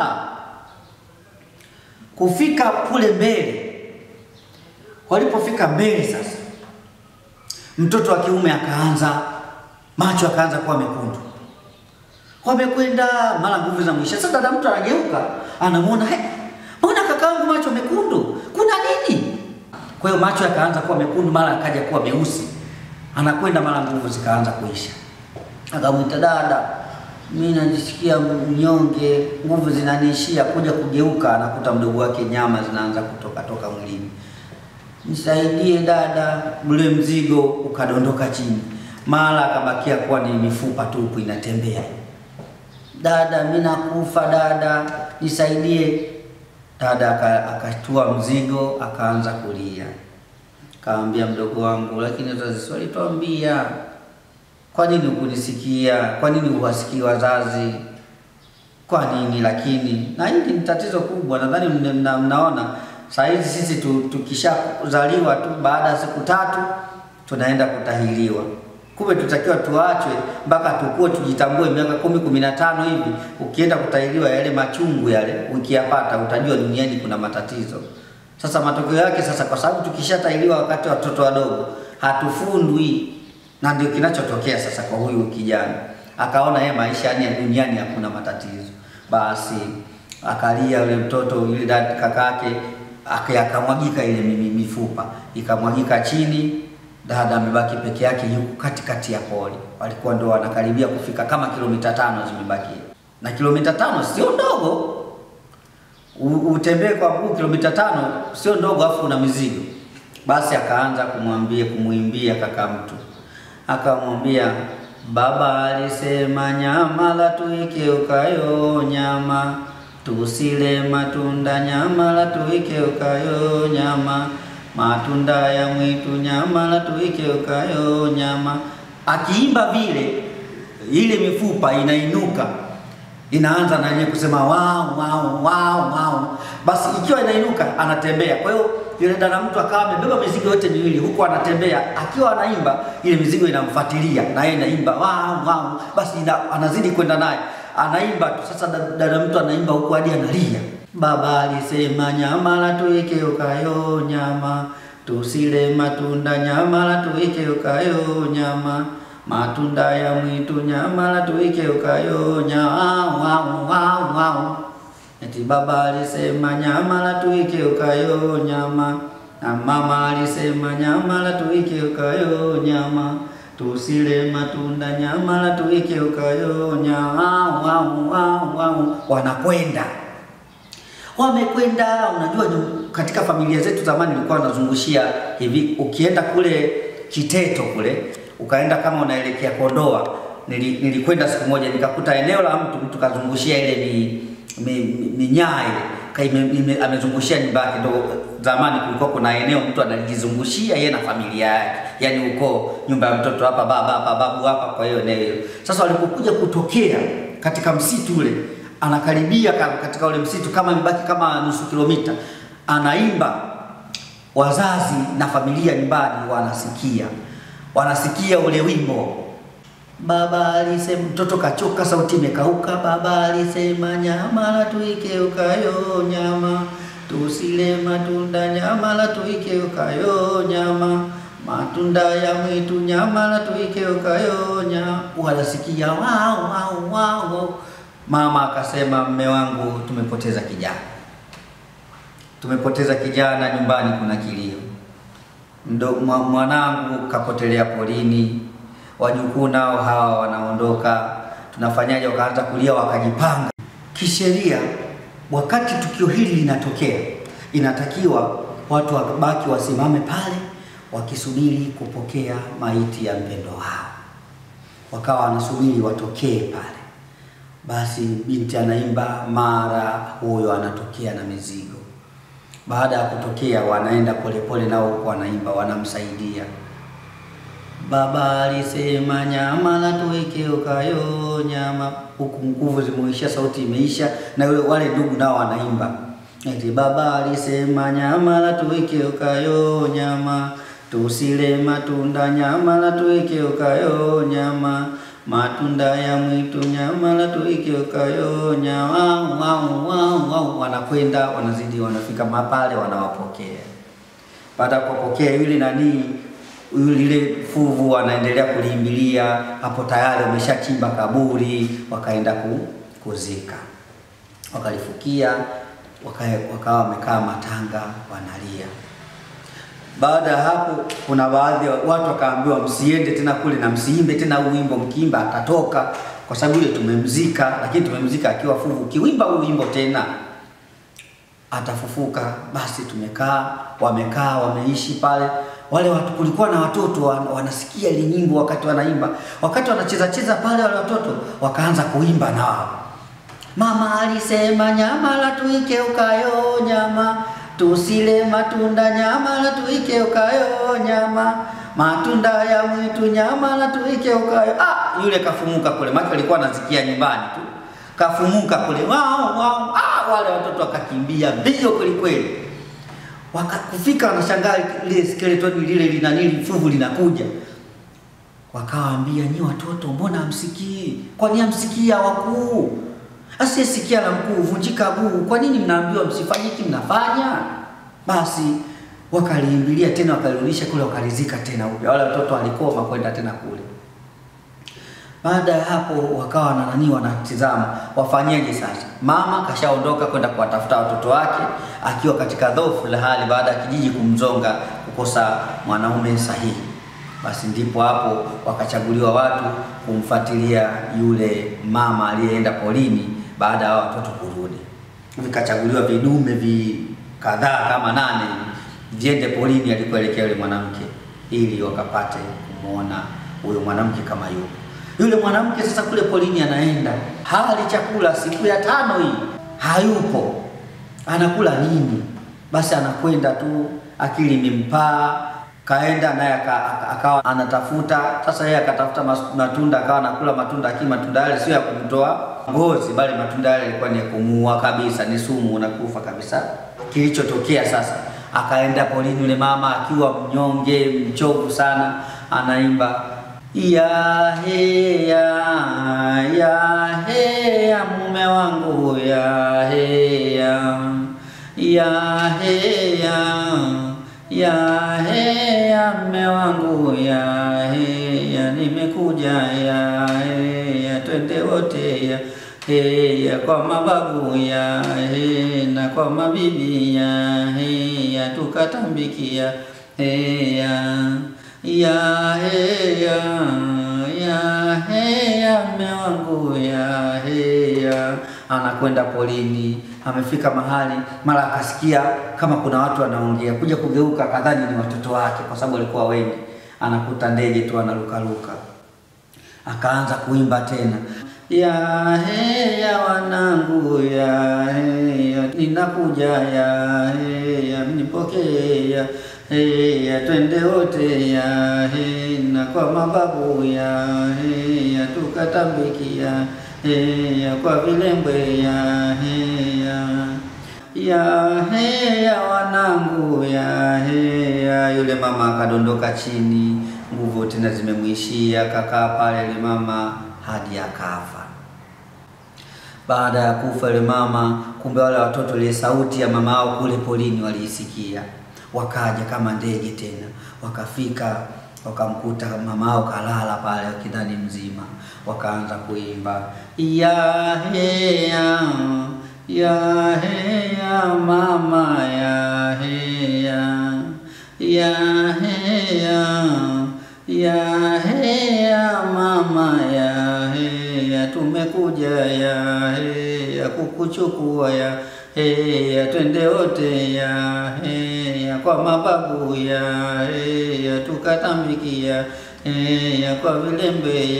Kufika kule mbele. Walipofika mbele sasa, mtoto wa kiume macho akaanza kuwa mekundu. Wamekwenda, mara nguvu za mwisho. Sasa dada mtu anageuka, anamuona, mbona kakaangu macho mekundu? Kuna nini? Kwa hiyo macho yakaanza kuwa mekundu, mara akaja kuwa meusi. Anakwenda, mara nguvu zikaanza kuisha. Akamwita, dada, mimi najisikia mnyonge, nguvu zinaniishia. Kuja kugeuka, anakuta mdogo wake nyama zinaanza kutoka mwilini. nisaidie dada. Ule mzigo ukadondoka chini, mara akabakia kuwa ni mifupa tupu inatembea. Dada, mimi nakufa dada, nisaidie. Dada akatua mzigo, akaanza kulia. Kaambia, mdogo wangu, lakini wazazi walituambia. Kwa nini hukunisikia? Kwa nini huwasikii wazazi? Kwa nini? Lakini na hili ni tatizo kubwa. Nadhani mnaona saa hizi sisi tukishazaliwa tu baada ya siku 3 tunaenda kutahiliwa. Kumbe tutakiwa tuachwe mpaka tukue tujitambue miaka 10, 15 hivi. Ukienda kutahiliwa, yale machungu yale ukiyapata utajua duniani kuna matatizo. Sasa matokeo yake sasa, kwa sababu tukishatahiliwa wakati watoto wadogo hatufundwi, na ndio kinachotokea sasa kwa huyu kijana. Akaona yeye maisha ya duniani hakuna matatizo. Basi akalia yule mtoto, yule dada kakake akamwagika ile mifupa ikamwagika chini. Dada amebaki peke yake, yuko katikati ya pori. Walikuwa ndo wanakaribia kufika kama kilomita 5 zimebaki. Na kilomita 5 sio ndogo. Utembee kwa mguu kilomita 5 sio ndogo, afu una mizigo. Basi akaanza kumuimbia kaka mtu. Akamwambia, baba alisema nyama la tuike ukayo nyama, tusile matunda nyama la tuike ukayo nyama, matunda ya mwitu nyama la tuike ukayo nyama. Akiimba vile, ile mifupa inainuka, inaanza na yeye kusema wao wao wao wao. Basi ikiwa inainuka anatembea. Kwa hiyo yule dada mtu akawa amebeba mizigo yote miwili, huko anatembea, akiwa anaimba ile mizigo inamfuatilia na yeye anaimba wao wao. Basi anazidi kwenda naye, anaimba tu. Sasa dada mtu anaimba huko hadi analia. Baba alisema nyama la tuike ukayo nyama, tusile matunda nyama la tuike ukayo nyama, matunda ya mwitu nyama la tuike ukayo nyama wao wao wao. Eti baba alisema nyama la tuike ukayo nyama, na mama alisema nyama la tuike ukayo nyama, tusile matunda nyama la tuike ukayo nyama wao wao wao. Wanakwenda, wamekwenda. Unajua katika familia zetu zamani nilikuwa nazungushia hivi, ukienda kule Kiteto kule, ukaenda kama unaelekea Kondoa. Nilikwenda siku moja nikakuta eneo la mtu kazungushia ile minyaa ile, amezungushia nyumba yake. Ndio zamani kulikuwa kuna eneo mtu anajizungushia yeye na familia yake, yani uko nyumba ya mtoto hapa, baba hapa, babu hapa. Kwa hiyo eneo sasa walipokuja kutokea katika msitu ule, anakaribia katika ule msitu kama mbaki kama nusu kilomita, anaimba. Wazazi na familia nyumbani wanasikia ule wimbo. Baba alisema, mtoto kachoka, sauti imekauka. Baba alisema nyama la tuike ukayo nyama, tusile matunda nyama la tuike ukayo nyama, matunda ya mwitu nyama la tuike ukayo nyama. Wanasikia wao wao wao. Mama akasema, mme wangu, tumepoteza kijana. Tumepoteza kijana, nyumbani kuna kilio. Mwanangu kapotelea porini, wajukuu nao hawa wanaondoka, tunafanyaje? Wakaanza kulia, wakajipanga. Kisheria, wakati tukio hili linatokea, inatakiwa watu wabaki wasimame pale wakisubiri kupokea maiti ya mpendo wao. Wakawa wanasubiri watokee pale. Basi binti anaimba, mara huyo anatokea na mizigo. Baada ya kutokea, wanaenda polepole nao huko wanaimba, wanamsaidia. Baba alisema nyama la tuike ukayo nyama. Huku nguvu zimeisha, sauti imeisha, na wale ndugu nao wanaimba. Eti baba alisema nyama la tuike ukayo nyama, tusile matunda nyama la tuike ukayo nyama, matunda ya mwitu nyama la tuike ukayo nyama wao wao wao. Wanakwenda, wanazidi, wanafika mapale, wanawapokea. Baada ya kupokea yule fuvu wanaendelea kulimbilia, hapo tayari wameshachimba kaburi, wakaenda kuzika. Wakalifukia, wakawa wamekaa matanga wanalia. Baada ya hapo, kuna baadhi ya watu wakaambiwa msiende tena kule na msiimbe tena wimbo, mkiimba atatoka, kwa sababu ile tumemzika. Lakini tumemzika akiwa fuvu, kiwimba wimbo tena atafufuka. Basi wamekaa wameishi pale. Wale watu, kulikuwa na watoto wanasikia ile nyimbo wakati wanaimba, wakati wanacheza pale, wale watoto wakaanza kuimba na wao. Mama alisema nyama la tuike ukayo nyama, tusile matunda nyama la tuike ukayo nyama, matunda ya mwitu nyama la tuike ukayo. Yule kafumuka kule, maana alikuwa anasikia nyumbani tu. Kafumuka kule, wao wale watoto wakakimbia mbio kweli kweli. Wakafika wanashangaa ile skeleton lile linanili fuvu linakuja. Wakawaambia, nyi watoto mbona hamsikii? Kwa nini hamsikia wakuu? Asiyesikia la mkuu vunjika guu. Kwa nini mnaambiwa msifanyiki mnafanya? Basi wakaliimbilia tena, wakarudisha kule, wakalizika tena upya. Wale watoto walikoma kwenda tena kule. Baada ya hapo wakawa wanatizama wafanyeje sasa. Mama kashaondoka kwenda kuwatafuta watoto wake akiwa katika dhofu la hali, baada ya kijiji kumzonga kukosa mwanaume sahihi. Basi ndipo hapo wakachaguliwa watu kumfuatilia yule mama aliyeenda polini baada ya watoto kurudi. Vikachaguliwa vidume kadhaa kama 8 viende polini alikoelekea yule mwanamke, ili wakapate kumuona huyo mwanamke kama yupo. Yule mwanamke sasa kule polini anaenda, hali chakula siku ya 5 hii hayupo, anakula nini? Basi anakwenda tu, akili imempaa, kaenda naye akawa anatafuta. Sasa yeye akatafuta matunda, akawa anakula matunda, lakini matunda yale sio ya kumtoa ngozi, bali matunda yale yalikuwa ni ya kumuua kabisa, ni sumu, unakufa kabisa. Kilichotokea sasa, akaenda polini yule mama akiwa mnyonge, mchovu sana, anaimba ya he ya mume wangu, ya he ya mume wangu, ya he nimekuja, ya he twende wote, ya he kwa mababu, ya he na kwa mabibi, ya he tukatambikia, he ya mume wangu, ya anakwenda polini. Amefika mahali, mara akasikia kama kuna watu wanaongea, kuja kugeuka kadhani ni watoto wake, kwa sababu walikuwa wengi. Anakuta ndege tu analukaluka. Akaanza kuimba tena, ya wanangu, ya ninakuja, ya nipokee, ya twende wote, ya na kwa mababu, ya tukatambikia, ya kwa vilembwe, ya wanangu, ya yule mama akadondoka chini, nguvu tena zimemwishia, kakaa pale yule mama hadi akafa. Baada ya kufa yule mama, kumbe wale watoto ile sauti ya mama wao kule polini waliisikia. Wakaja kama ndege tena, wakafika wakamkuta mama wao kalala pale kidhani mzima. Wakaanza kuimba, ya mama, ya mama, tumekuja, ya kukuchukua, ya twende wote, ya kwa mababu, ya tukatambikia, kwa vilembe,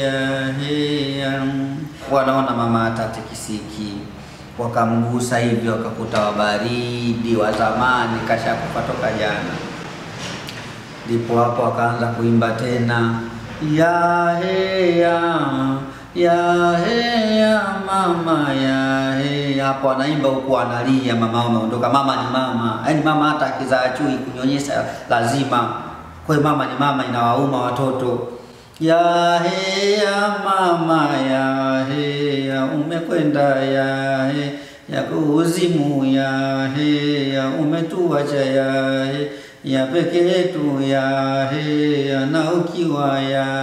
wanaona mama hatatikisiki. Wakamgusa hivi, wakakuta wabaridi wa zamani, kashakufa toka jana. Ndipo hapo wakaanza kuimba tena, ya mama, hapo anaimba huku analia. Mama ameondoka. Mama ni mama, yaani mama hata akizaa chui kunyonyesha lazima. Kwa hiyo mama ni mama, inawauma watoto. Ya mama, ya umekwenda, ya kuzimu, ya umetuacha, ya peke yetu, na ukiwa,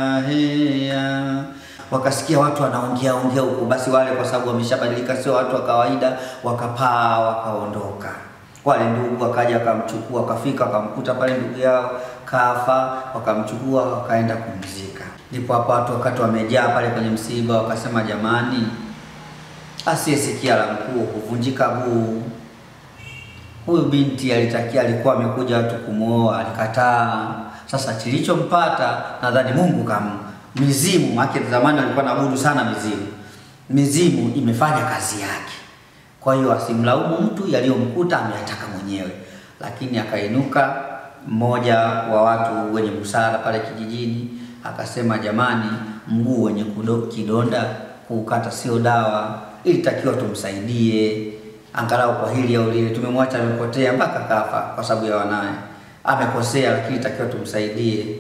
Wakasikia watu wanaongea huko. Basi wale, kwa sababu wameshabadilika, sio watu wa kawaida, wakapaa wakaondoka. Wale ndugu wakaja wakamchukua, wakafika wakamkuta pale ndugu yao kafa, wakamchukua wakaenda kumzika. Ndipo hapo watu wakati wamejaa pale kwenye msiba, wakasema, jamani, asiyesikia la mkuu huvunjika guu. Huyu binti alikuwa amekuja watu kumuoa, alikataa. Sasa kilichompata nadhani Mungu mizimu, maana zamani alikuwa anaabudu sana mizimu. Mizimu imefanya kazi yake. Kwa hiyo asimlaumu mtu, yaliyomkuta ameyataka mwenyewe. Lakini akainuka mmoja wa watu wenye busara pale kijijini, akasema jamani, mguu wenye kidonda kukata sio dawa, ilitakiwa tumsaidie angalau kwa hili au lile. Tumemwacha amepotea mpaka kafa kwa sababu ya wanae. Amekosea, lakini ilitakiwa tumsaidie.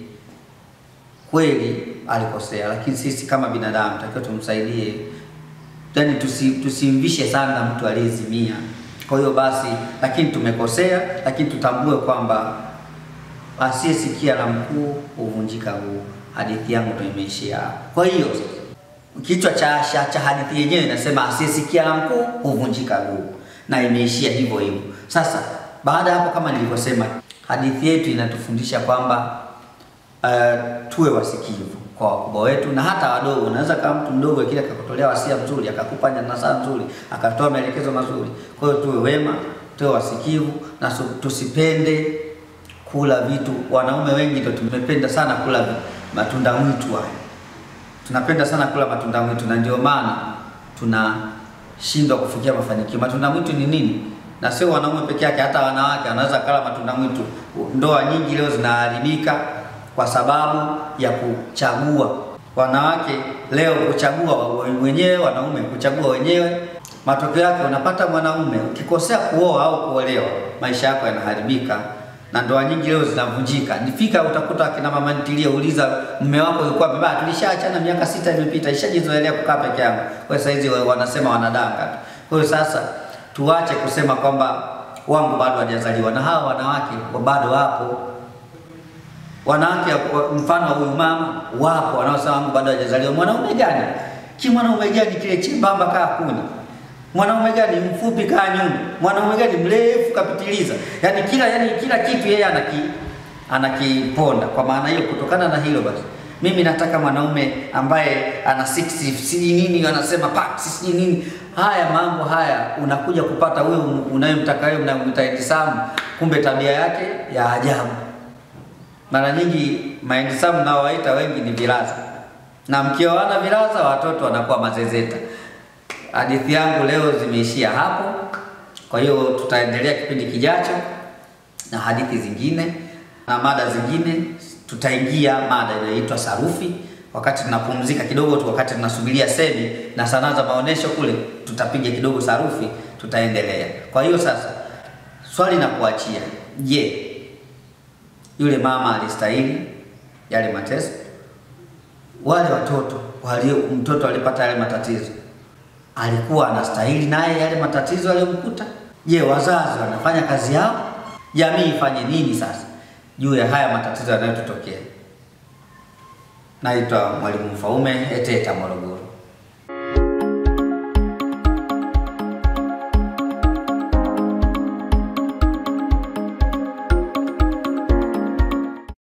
Kweli alikosea, lakini sisi kama binadamu tunatakiwa tumsaidie. Yaani tusimvishe sana mtu aliyezimia. Kwa hiyo basi, lakini tumekosea, lakini tutambue kwamba asiyesikia la mkuu huvunjika guu. Hadithi yangu ndio imeishia. Kwa hiyo kichwa cha hadithi yenyewe inasema asiyesikia la mkuu huvunjika guu, na imeishia hivyo hivyo. Sasa baada hapo, kama nilivyosema, hadithi yetu inatufundisha kwamba tuwe wasikivu kwa wakubwa wetu na hata wadogo. Unaweza kama mtu mdogo kile akakutolea wasia mzuri, akakupa nasaha nzuri, akatoa maelekezo mazuri. Kwa hiyo tuwe wema, tuwe wasikivu na tusipende kula vitu. Wanaume wengi ndio tumependa sana kula matunda mwitu haya. Tunapenda sana kula matunda mwitu, na ndio maana tunashindwa kufikia mafanikio. Matunda mwitu ni nini? Na sio wanaume peke yake, hata wanawake wanaweza kula matunda mwitu. Ndoa nyingi leo zinaharibika kwa sababu ya kuchagua. Wanawake leo kuchagua wenyewe, wanaume kuchagua wenyewe. Matokeo yake unapata mwanaume ukikosea kuoa au kuolewa, maisha yako yanaharibika na ndoa nyingi leo zinavunjika. Nifika utakuta kina mama nitilie, uliza mume wako yuko wapi? Baba, tulishaachana miaka 6 imepita, ishajizoelea kukaa peke yangu. Kwa hiyo saizi wanasema wanadanga. Kwa hiyo sasa tuache kusema kwamba wangu bado hajazaliwa, na hawa wanawake bado wapo. Wanawake mfano huyu mama wapo wanaosema wangu bado hajazaliwa. Mwanaume gani? Mwanaume gani kile chembamba kaa kuni? Mwanaume gani mfupi kaa nyumba? Mwanaume gani mrefu kapitiliza? Yaani kila kitu yeye anakiponda. Kwa maana hiyo, kutokana na hilo basi, mimi nataka mwanaume ambaye ana 60 nini, wanasema packs nini. Haya mambo haya unakuja kupata wewe unayemtaka wewe, mnamwita handsome, kumbe tabia yake ya ajabu. Mara nyingi handsome nao waita wengi ni vilaza. Na mkioana vilaza, watoto wanakuwa mazezeta. Hadithi yangu leo zimeishia hapo. Kwa hiyo tutaendelea kipindi kijacho na hadithi zingine na mada zingine. Tutaingia mada inayoitwa sarufi. Wakati tunapumzika kidogo tu, wakati tunasubiria semi na sanaa za maonesho kule, tutapiga kidogo sarufi, tutaendelea. Kwa hiyo sasa swali na kuachia, je, yule mama alistahili yale mateso? Wale watoto mtoto alipata yale matatizo, alikuwa anastahili naye yale matatizo aliyomkuta? Je, wazazi wanafanya kazi yao? Jamii ifanye nini sasa juu ya haya matatizo yanayotokea? Naitwa Mwalimu Mfaume, Eteta, Morogoro.